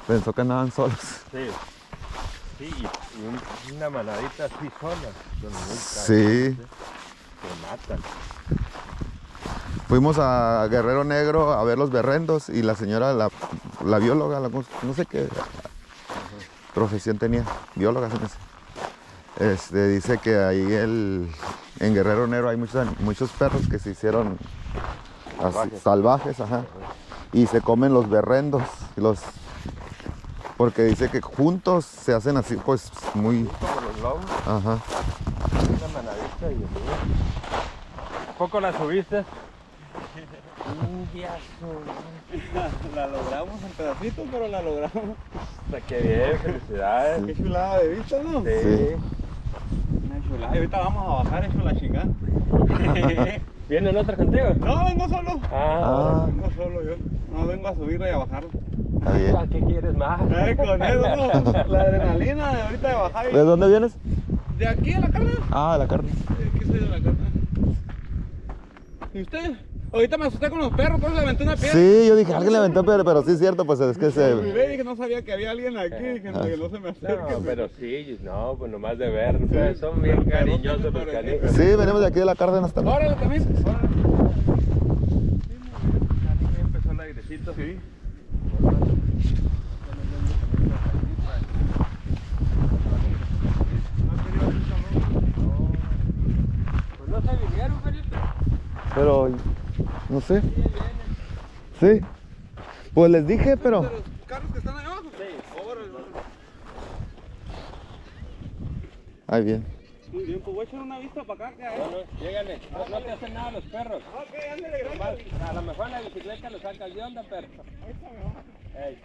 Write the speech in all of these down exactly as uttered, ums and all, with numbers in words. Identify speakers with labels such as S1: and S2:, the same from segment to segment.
S1: Pensó que andaban solos.
S2: Sí. Sí, y, y un, una manadita así sola. Son muy
S1: Sí.
S2: Se matan.
S1: Fuimos a Guerrero Negro a ver los berrendos y la señora, la, la bióloga, la, no sé qué profesión tenía, bióloga, se me hace. Este, dice que ahí el, en Guerrero Negro hay muchos, muchos perros que se hicieron
S2: Salvajes.
S1: así, salvajes, ajá, y se comen los berrendos, los, porque dice que juntos se hacen así, pues muy...
S2: Como los lobos.
S1: Ajá.
S2: Una manadita y ¿a poco la subiste? Un día
S3: La, la logramos en pedacitos, pero la logramos.
S2: Qué bien, felicidades.
S3: Qué chulada de vista, ¿no?
S2: Sí.
S1: Sí.
S3: Una chulada. Y ahorita vamos a bajar eso la chingada.
S2: ¿Vienen otras contigo?
S3: No, vengo solo.
S2: Ah,
S3: Vengo solo yo. No vengo a subirla y a bajarla.
S1: Está bien.
S2: ¿qué quieres más?
S3: Eh, con eso, ¿no? La adrenalina de ahorita de bajar.
S1: ¿De dónde vienes?
S3: ¿De aquí a la carne?
S1: Ah, de la carne.
S3: De aquí soy de la carne. ¿Y usted? Ahorita me asusté con los perros, por eso le aventé una piedra.
S1: Sí, yo dije, alguien le aventó, pero, pero sí es cierto, pues es que se...
S3: Miré y dije, no sabía que había alguien aquí, dije, no, que no se me acerque.
S2: No, pero sí, no, pues nomás de ver, ustedes son bien cariñosos los canijos.
S1: Sí, venimos de aquí de la Cárdenas también.
S3: Órale también. Órale.
S2: Ya empezó el airecito.
S3: Sí.
S2: Pues no se vinieron, Felipe.
S1: Pero, no sé. Sí. Pues les dije, pero...
S3: ¿De los carros que están ahí abajo?
S2: Sí.
S3: Órale, órale.
S1: Ay, bien.
S3: Muy bien, pues voy a echar una vista para acá, que hay.
S2: No, no, llégale, no, no te hacen nada los perros.
S3: Ok, ándale,
S2: Nomás,
S3: gracias.
S2: a lo mejor en la bicicleta lo sacas de onda, pero... Ey.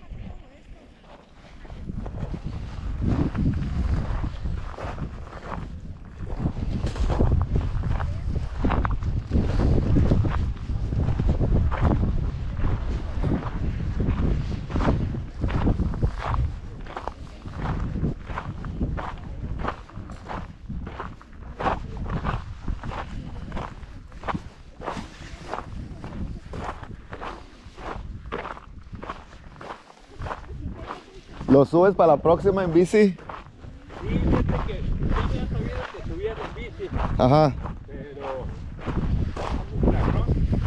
S1: ¿Lo subes para la próxima en bici?
S2: Sí, fíjate que yo ya sabía que subían en bici,
S1: Ajá.
S2: pero... un cabrón.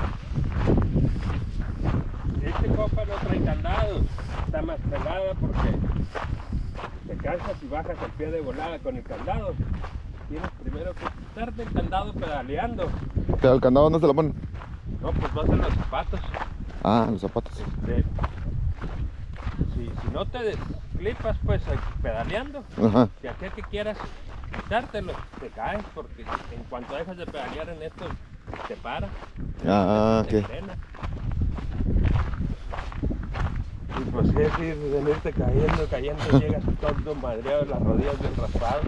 S2: Este copa no trae candado, está más pelada porque te cansas y bajas el pie de volada con el candado. Tienes primero que quitarte el candado pedaleando.
S1: Pero el candado no se lo ponen.
S2: No, pues vas en los zapatos.
S1: Ah, los zapatos.
S2: Este, si, si no te desclipas, pues eh, pedaleando,
S1: Ajá.
S2: si aquel que quieras quitártelo, te caes porque en cuanto dejas de pedalear en esto, te para.
S1: Ah,
S2: te
S1: ok.
S2: frena. Y pues sí, sí, venirte cayendo, cayendo, llegas todo madreado, las rodillas bien raspadas.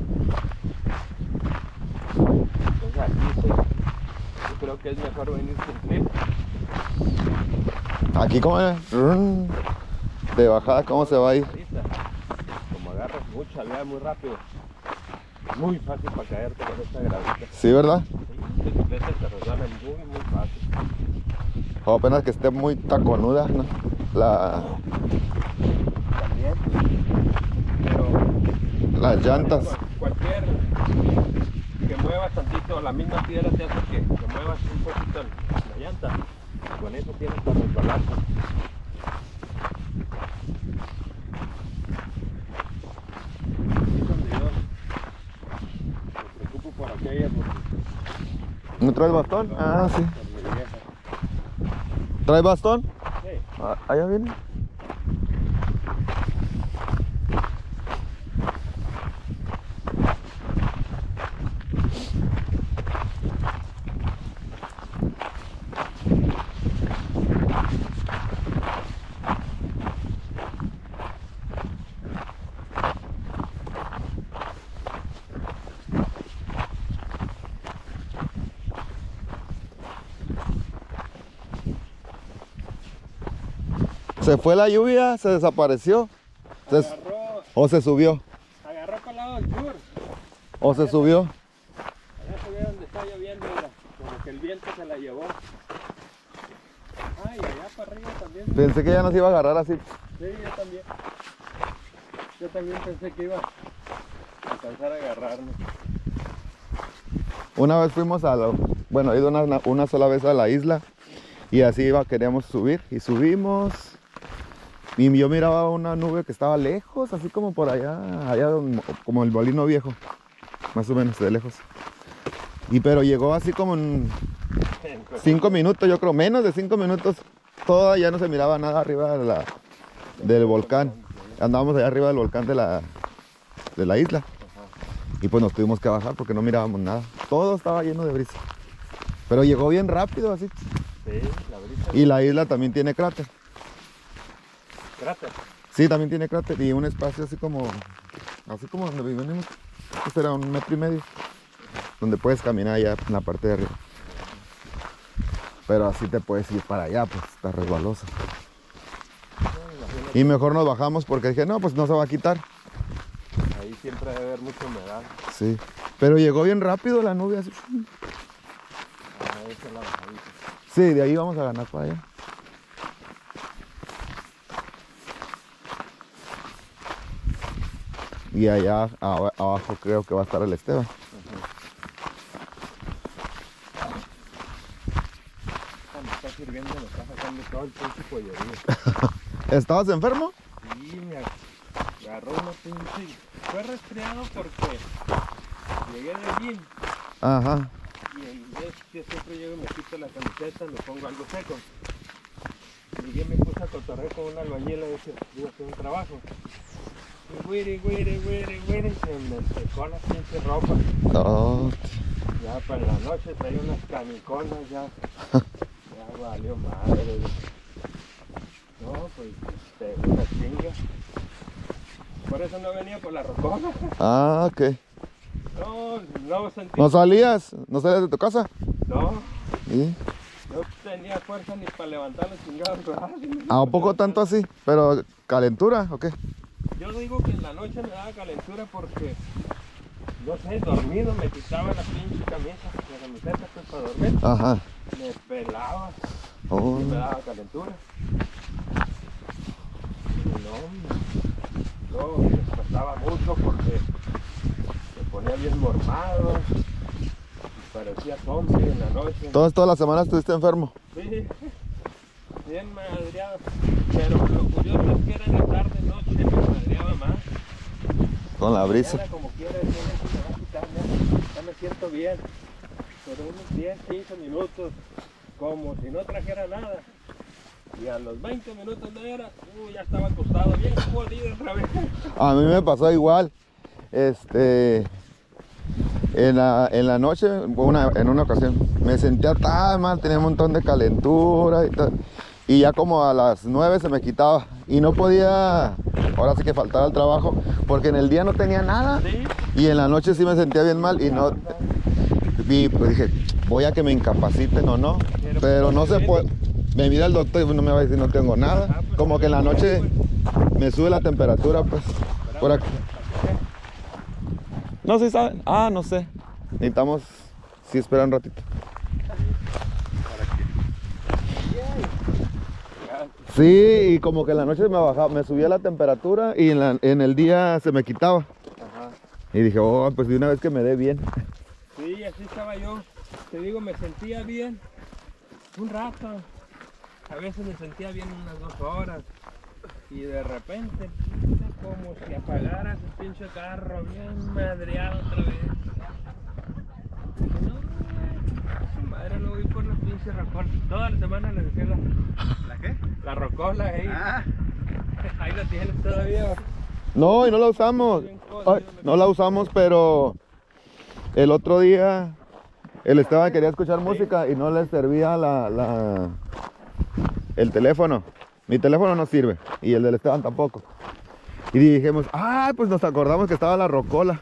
S2: Entonces aquí sí, yo creo que es mejor venir sin clip.
S1: Aquí como es. De bajada, ¿cómo se va a ir?
S2: Ahorita, como agarras mucha vía muy rápido, muy fácil para caerte con esta gravita.
S1: Sí, ¿verdad?
S2: Sí, bicicletas se resbalan muy, muy fácil.
S1: O apenas que esté muy taconuda, ¿no? La,
S2: También, pero
S1: las llantas.
S2: cualquier que muevas tantito, la misma piedra te hace que, que muevas un poquito la llanta. Con eso tienes para resbalarte. Me preocupo por aquella porque
S1: ¿No traes bastón? Ah, sí.
S2: por mi vieja.
S1: ¿Traes bastón?
S2: Sí.
S1: Ah, allá viene. Se fue la lluvia, se desapareció. Se-
S2: Agarró,
S1: o se subió.
S2: agarró para el lado del sur.
S1: O se subió.
S2: Allá se ve donde está lloviendo, mira, como que el viento se la llevó. Ay, allá para arriba también.
S1: Pensé que ya nos iba a agarrar así.
S2: Sí, yo también. Yo también pensé que iba a alcanzar a agarrarme.
S1: Una vez fuimos a lo, bueno, he ido una, una- una sola vez a la isla y así iba, queríamos subir y subimos y yo miraba una nube que estaba lejos, así como por allá, allá donde- como el Molino Viejo, más o menos de lejos. Y pero llegó así como en cinco minutos, yo creo, menos de cinco minutos, toda ya no se miraba nada arriba de la, del volcán. Andábamos allá arriba del volcán de la, de la isla. Y pues nos tuvimos que bajar porque no mirábamos nada. Todo estaba lleno de brisa. Pero llegó bien rápido así.
S2: Sí, la brisa.
S1: Y la isla también tiene cráter.
S2: Cráter.
S1: Sí, también tiene cráter y un espacio así como, así como donde vivimos. Este era un metro y medio. Donde puedes caminar allá en la parte de arriba. Pero así te puedes ir para allá, pues está resbaloso. Y mejor nos bajamos porque dije, no, pues no se va a quitar.
S2: Ahí siempre debe haber mucha humedad.
S1: Sí. Pero llegó bien rápido la nube así.
S2: Ah, esa es la bajadita.
S1: Sí, de ahí vamos a ganar para allá. Y allá aba- abajo creo que va a estar el Esteban.
S2: Cuando está sirviendo me está sacando todo el pinche pollerío.
S1: ¿Estabas enfermo?
S2: Sí, me agarró una pinche... Fue resfriado porque llegué del gym
S1: Ajá.
S2: y en vez que siempre llego y me quito la camiseta, me pongo algo seco. Llegué y me puse a cotorrear con una albañila y dije, voy a hacer un trabajo. Y güiri, güiri, güiri, güiri, se me secó la pinche ropa.
S1: Oh,
S2: Ya para la noche traía unas camiconas, ya, ya valió madre. No, pues, este, una chinga. Por eso no venía por la rocola.
S1: ah, ok.
S2: No, no sentí.
S1: ¿No salías? ¿No salías de tu casa?
S2: No,
S1: ¿Sí?
S2: no tenía fuerza ni para levantar los chingados brazos.
S1: ¿A un poco tanto así? ¿Pero calentura o qué?
S2: Yo digo que en la noche me daba calentura porque, no sé, dormido me quitaba la pinche camisa, la camiseta pues para dormir.
S1: Ajá.
S2: Me pelaba
S1: Oh.
S2: y me daba calentura. Y no, hombre. Luego me despertaba mucho porque me ponía bien mormado y parecía zombie en la noche.
S1: Entonces toda la semana estuviste enfermo.
S2: Sí, bien madreado. Pero lo curioso es que era en la tarde, noche, me madreaba más.
S1: Con la brisa.
S2: Mañana, como quiera, el día se me va a quitar, ya, ya me siento bien. Por unos diez, quince minutos, como si no trajera nada. Y a los veinte minutos no era, uh, ya estaba acostado, bien jodido otra vez.
S1: A mí me pasó igual. Este. En la, en la noche, una, en una ocasión, me sentía tan mal, tenía un montón de calentura y tal. Y ya como a las nueve se me quitaba. Y no podía, ahora sí que faltaba al trabajo, porque en el día no tenía nada.
S2: Sí.
S1: Y en la noche sí me sentía bien mal y no. Y pues dije, voy a que me incapaciten o no. Pero no se puede. Me mira el doctor y no me va a decir no tengo nada. Como que en la noche me sube la temperatura, pues. Por aquí. No sé, ¿saben? Ah, no sé. Necesitamos, sí, esperar un ratito. Sí, y como que en la noche me bajaba, me subía la temperatura y en, la- en el día se me quitaba.
S2: Ajá.
S1: Y dije, oh, pues de una vez que me dé bien.
S2: Sí, así estaba yo. Te digo, me sentía bien un rato. A veces me sentía bien unas dos horas. Y de repente, puta, como si apagara ese pinche carro, bien madreado otra vez. Dije, no, su madre no voy por la pinche rocola. Toda la semana le decía la,
S3: ¿La qué?
S2: la rocola ahí.
S3: Ah,
S2: Ahí la tienes todavía.
S1: No, y no la usamos. Ay, no la usamos, pero el otro día el Esteban quería escuchar música y no le servía la, la- el teléfono. Mi teléfono no sirve y el del Esteban tampoco. Y dijimos, ah, pues nos acordamos que estaba la rocola.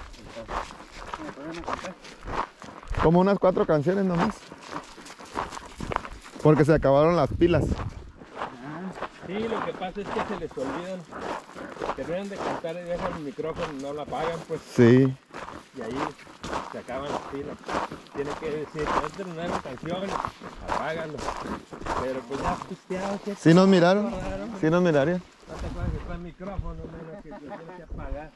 S1: Como unas cuatro canciones nomás. Porque se acabaron las pilas.
S2: Sí, lo que pasa es que se les olvidan. Terminan de cantar y dejan el micrófono y no la apagan, pues.
S1: Sí.
S2: Y ahí se acaban las pilas. Tienen que decir, no terminaron canciones, apáganlo. Pero pues ya pisteado, ¿qué?
S1: ¿Sí nos miraron?
S2: Acordaron.
S1: ¿Sí nos mirarían?
S2: el micrófono, menos que se tiene que apagar.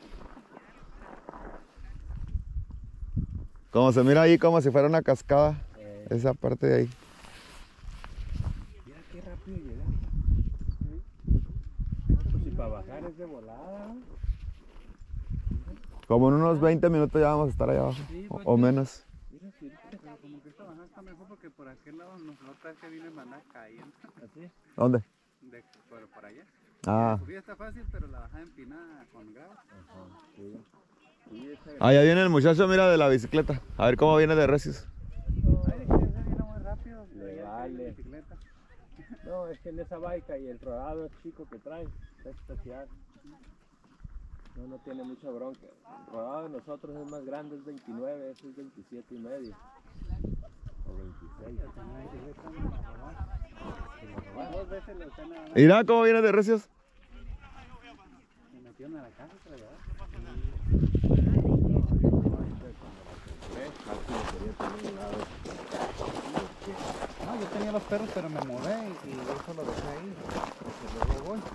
S1: Como se mira ahí como si fuera una cascada.
S2: Eh.
S1: Esa parte de ahí.
S2: Mira qué rápido llegaste. ¿Sí? Pues si para bajar es de volada, ¿no?
S1: Como en unos veinte minutos ya vamos a estar allá abajo.
S3: Sí,
S1: O,
S3: pues,
S1: o
S3: sí.
S1: menos.
S3: Mira, sí, pero como que esta bajada está mejor porque por aquel lado nos nota que viene mandar cayendo.
S2: ¿Así?
S1: ¿Dónde?
S3: De, pero por allá.
S1: Ah.
S3: La subida está fácil, pero la bajada empinada con grava.
S2: Ajá, sí. Sí, esa-
S1: Allá viene el muchacho, mira, de la bicicleta. A ver cómo viene de recios.
S3: Ay, que ese viene muy rápido.
S2: Le
S3: allá
S2: vale.
S3: en bicicleta.
S2: No, es que en esa baica y el rodado chico que trae, está especial. No, no tiene mucha bronca. El rodado de nosotros es más grande, es veintinueve, ese es veintisiete y medio. O veintiséis.
S3: Dos veces lo están a...
S1: Mira cómo viene de recios.
S3: Me metieron a la casa y se la llevaron. No, yo tenía los perros, pero me mudé y, y eso lo dejé ahí. Porque luego voy.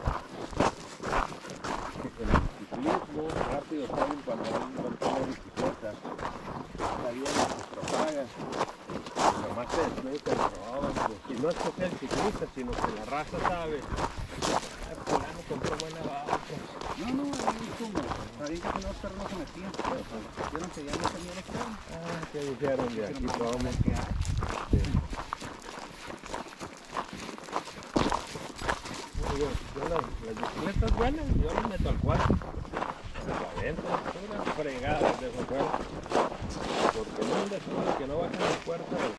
S2: El ciclismo rápido salen cuando hay un montón de bicicletas. Está bien, se propaga. Y nomás se desnucan, roban. Pues, y no es que sea el ciclista, sino que la raza sabe. Ah, fulano compró buena vaca.
S3: No, no, ahí como. Sabían que si no los perros no se metían. Pero pues vieron que ya no tenía los perros.
S2: Ah, ¿qué dijeron de aquí? Vamos.
S3: Que hay.
S2: Yo, yo las, las bicicletas buenas, yo las meto al cuarto. Para adentro, puras fregadas de afuera. Porque no anda solo que no bajan la puerta del